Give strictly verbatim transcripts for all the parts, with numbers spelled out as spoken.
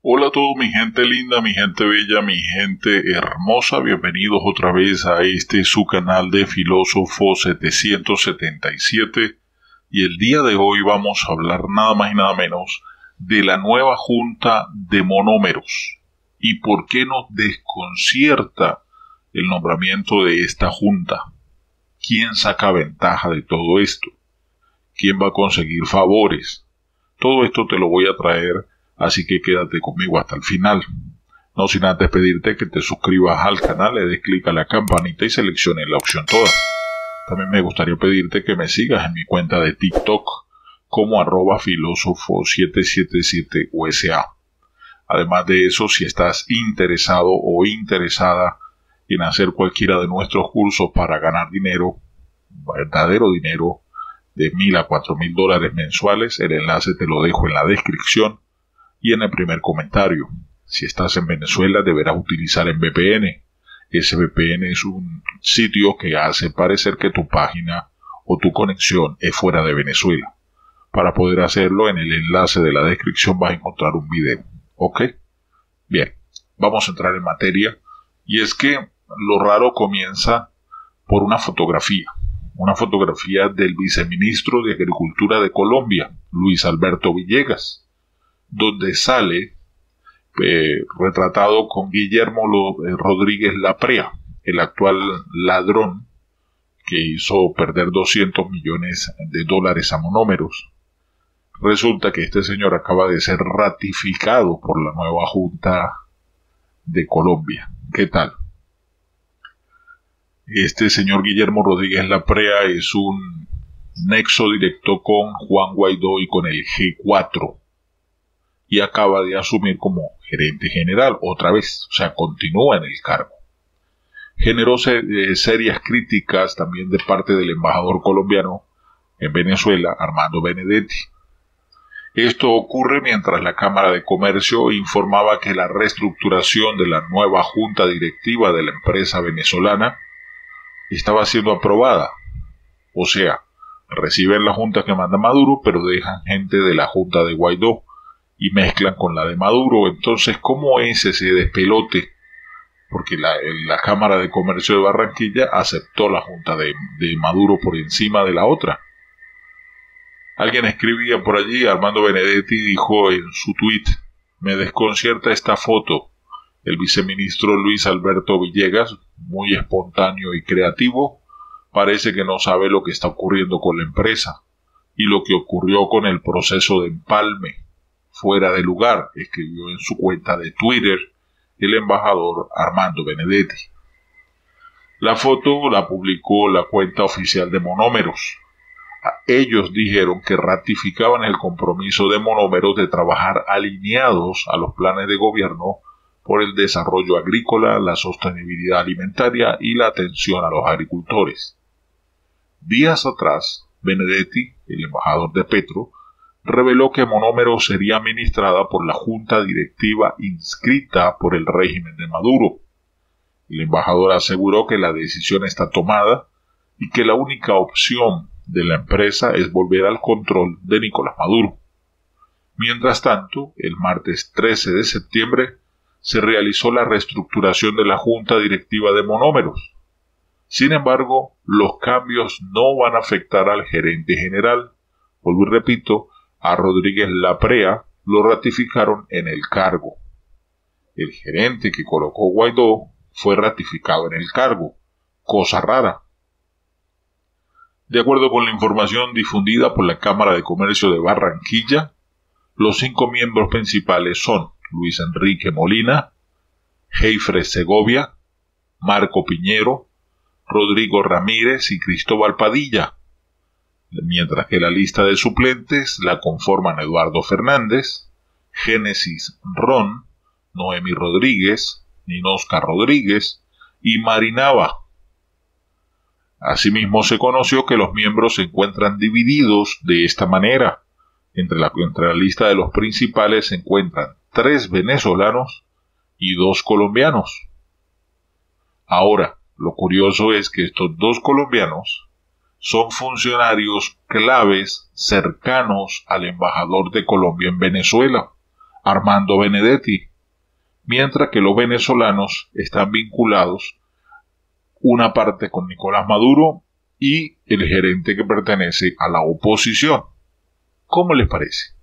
Hola a todos, mi gente linda, mi gente bella, mi gente hermosa, bienvenidos otra vez a este su canal de Filósofo setecientos setenta y siete, y el día de hoy vamos a hablar nada más y nada menos de la nueva junta de monómeros y por qué nos desconcierta el nombramiento de esta junta. ¿Quién saca ventaja de todo esto? ¿Quién va a conseguir favores? Todo esto te lo voy a traer, así que quédate conmigo hasta el final. No sin antes pedirte que te suscribas al canal, le des clic a la campanita y selecciones la opción todas. También me gustaría pedirte que me sigas en mi cuenta de TikTok como arroba filósofo siete siete siete U S A. Además de eso, si estás interesado o interesada en hacer cualquiera de nuestros cursos para ganar dinero, verdadero dinero, de mil a cuatro mil dólares mensuales, el enlace te lo dejo en la descripción y en el primer comentario. Si estás en Venezuela, deberás utilizar el V P N. Ese V P N es un sitio que hace parecer que tu página o tu conexión es fuera de Venezuela. Para poder hacerlo, en el enlace de la descripción vas a encontrar un video. ¿Ok? Bien, vamos a entrar en materia. Y es que lo raro comienza por una fotografía. Una fotografía del viceministro de Agricultura de Colombia, Luis Alberto Villegas, donde sale eh, retratado con Guillermo Rodríguez Laprea, el actual ladrón que hizo perder doscientos millones de dólares a monómeros. Resulta que este señor acaba de ser ratificado por la nueva Junta de Colombia. ¿Qué tal? Este señor Guillermo Rodríguez Laprea es un nexo directo con Juan Guaidó y con el G cuatro. Y acaba de asumir como gerente general otra vez, o sea, continúa en el cargo. Generó eh, serias críticas también de parte del embajador colombiano en Venezuela, Armando Benedetti. Esto ocurre mientras la Cámara de Comercio informaba que la reestructuración de la nueva junta directiva de la empresa venezolana estaba siendo aprobada. O sea, reciben la junta que manda Maduro, pero dejan gente de la junta de Guaidó y mezclan con la de Maduro. Entonces, ¿cómo es ese despelote? Porque la, la Cámara de Comercio de Barranquilla aceptó la junta de, de Maduro por encima de la otra. Alguien escribía por allí, Armando Benedetti dijo en su tuit: me desconcierta esta foto. El viceministro Luis Alberto Villegas, muy espontáneo y creativo, parece que no sabe lo que está ocurriendo con la empresa y lo que ocurrió con el proceso de empalme. Fuera de lugar, escribió en su cuenta de Twitter el embajador Armando Benedetti. La foto la publicó la cuenta oficial de Monómeros. Ellos dijeron que ratificaban el compromiso de Monómeros de trabajar alineados a los planes de gobierno por el desarrollo agrícola, la sostenibilidad alimentaria y la atención a los agricultores. Días atrás, Benedetti, el embajador de Petro, reveló que Monómeros sería administrada por la junta directiva inscrita por el régimen de Maduro. El embajador aseguró que la decisión está tomada y que la única opción de la empresa es volver al control de Nicolás Maduro. Mientras tanto, el martes trece de septiembre, se realizó la reestructuración de la junta directiva de Monómeros. Sin embargo, los cambios no van a afectar al gerente general. Vuelvo y repito, a Rodríguez Laprea lo ratificaron en el cargo. El gerente que colocó Guaidó fue ratificado en el cargo. Cosa rara. De acuerdo con la información difundida por la Cámara de Comercio de Barranquilla, los cinco miembros principales son Luis Enrique Molina, Heifres Segovia, Marco Piñero, Rodrigo Ramírez y Cristóbal Padilla, mientras que la lista de suplentes la conforman Eduardo Fernández, Génesis Ron, Noemi Rodríguez, Ninosca Rodríguez y Marinava. Asimismo, se conoció que los miembros se encuentran divididos de esta manera. Entre la, entre la lista de los principales se encuentran tres venezolanos y dos colombianos. Ahora, lo curioso es que estos dos colombianos son funcionarios claves cercanos al embajador de Colombia en Venezuela, Armando Benedetti, mientras que los venezolanos están vinculados una parte con Nicolás Maduro y el gerente que pertenece a la oposición. ¿Cómo les parece?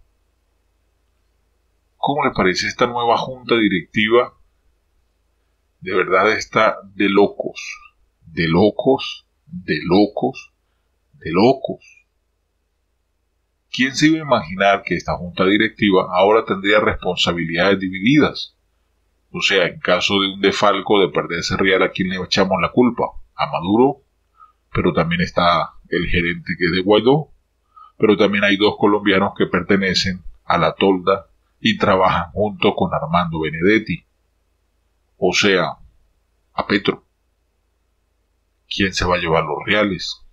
¿Cómo les parece esta nueva junta directiva? De verdad está de locos, de locos, de locos, de locos. ¿Quién se iba a imaginar que esta junta directiva ahora tendría responsabilidades divididas? O sea, en caso de un desfalco de perderse real, ¿a quién le echamos la culpa? A Maduro, pero también está el gerente que es de Guaidó, pero también hay dos colombianos que pertenecen a la tolda y trabajan junto con Armando Benedetti. O sea, a Petro. ¿Quién se va a llevar los reales?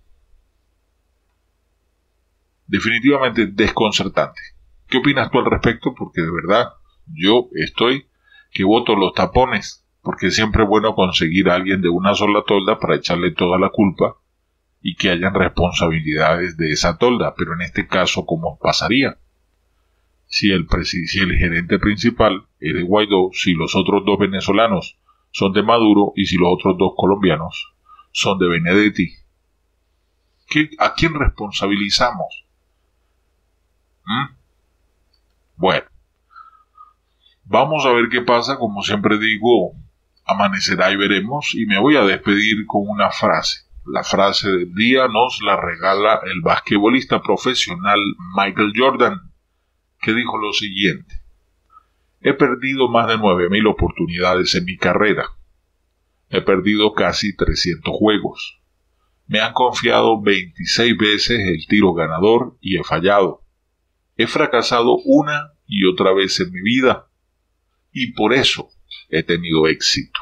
Definitivamente desconcertante. ¿Qué opinas tú al respecto? Porque de verdad, yo estoy que voto los tapones, porque siempre es bueno conseguir a alguien de una sola tolda para echarle toda la culpa y que hayan responsabilidades de esa tolda. Pero en este caso, ¿cómo pasaría? Si el, si el gerente principal es de Guaidó, si los otros dos venezolanos son de Maduro y si los otros dos colombianos son de Benedetti, ¿Qué, ¿a quién responsabilizamos? ¿Mm? Bueno, vamos a ver qué pasa. Como siempre digo, amanecerá y veremos, y me voy a despedir con una frase. La frase del día nos la regala el basquetbolista profesional Michael Jordan, que dijo lo siguiente: he perdido más de nueve mil oportunidades en mi carrera. He perdido casi trescientos juegos. Me han confiado veintiséis veces el tiro ganador y he fallado. He fracasado una y otra vez en mi vida, y por eso he tenido éxito.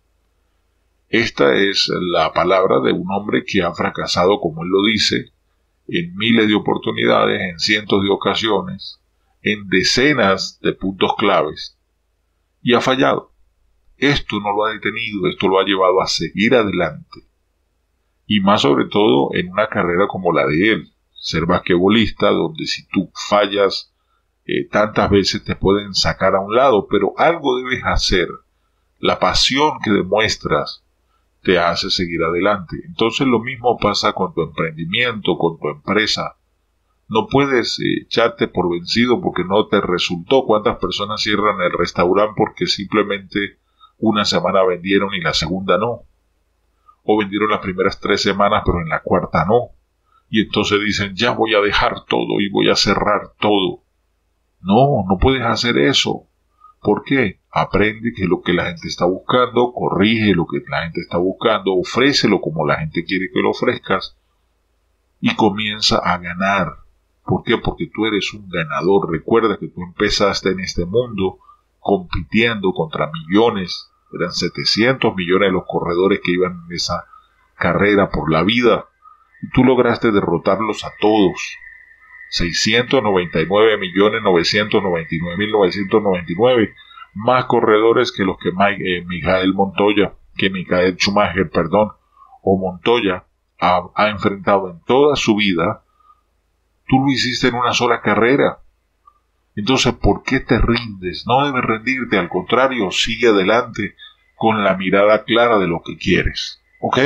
Esta es la palabra de un hombre que ha fracasado, como él lo dice, en miles de oportunidades, en cientos de ocasiones, en decenas de puntos claves, y ha fallado. Esto no lo ha detenido, esto lo ha llevado a seguir adelante, y más sobre todo en una carrera como la de él, ser basquetbolista, donde si tú fallas eh, tantas veces te pueden sacar a un lado, pero algo debes hacer. La pasión que demuestras te hace seguir adelante. Entonces lo mismo pasa con tu emprendimiento, con tu empresa. No puedes eh, echarte por vencido porque no te resultó. ¿Cuántas personas cierran el restaurante porque simplemente una semana vendieron y la segunda no? O vendieron las primeras tres semanas pero en la cuarta no. Y entonces dicen, ya voy a dejar todo y voy a cerrar todo. No, no puedes hacer eso. ¿Por qué? Aprende que lo que la gente está buscando, corrige lo que la gente está buscando, ofrécelo como la gente quiere que lo ofrezcas y comienza a ganar. ¿Por qué? Porque tú eres un ganador. Recuerda que tú empezaste en este mundo compitiendo contra millones. Eran setecientos millones de los corredores que iban en esa carrera por la vida. Y tú lograste derrotarlos a todos. seiscientos noventa y nueve millones novecientos noventa y nueve mil novecientos noventa y nueve. Más corredores que los que Mike, eh, Michael Montoya, que Michael Schumacher, perdón, o Montoya ha, ha enfrentado en toda su vida. Tú lo hiciste en una sola carrera. Entonces, ¿por qué te rindes? No debes rendirte, al contrario, sigue adelante con la mirada clara de lo que quieres. ¿Ok?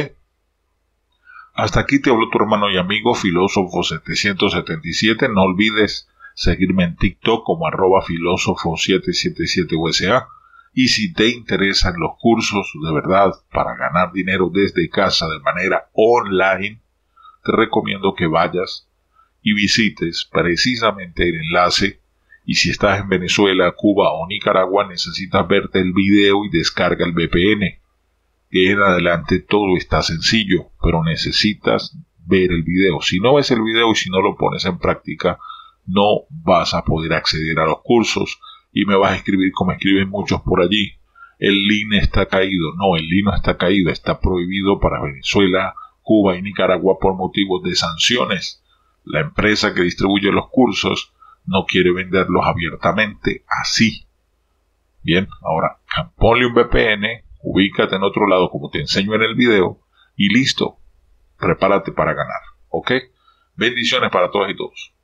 Hasta aquí te habló tu hermano y amigo Filósofo setecientos setenta y siete. No olvides seguirme en TikTok como arroba filósofo setecientos setenta y siete U S A. Y si te interesan los cursos de verdad para ganar dinero desde casa de manera online, te recomiendo que vayas y visites precisamente el enlace. Y si estás en Venezuela, Cuba o Nicaragua, necesitas verte el video y descarga el V P N. Que en adelante todo está sencillo, pero necesitas ver el video. Si no ves el video y si no lo pones en práctica, no vas a poder acceder a los cursos y me vas a escribir como escriben muchos por allí. El link está caído. No, el link no está caído, está prohibido para Venezuela, Cuba y Nicaragua por motivos de sanciones. La empresa que distribuye los cursos no quiere venderlos abiertamente así. Bien, ahora ponle un V P N, ubícate en otro lado como te enseño en el video y listo, prepárate para ganar, ¿ok? Bendiciones para todas y todos.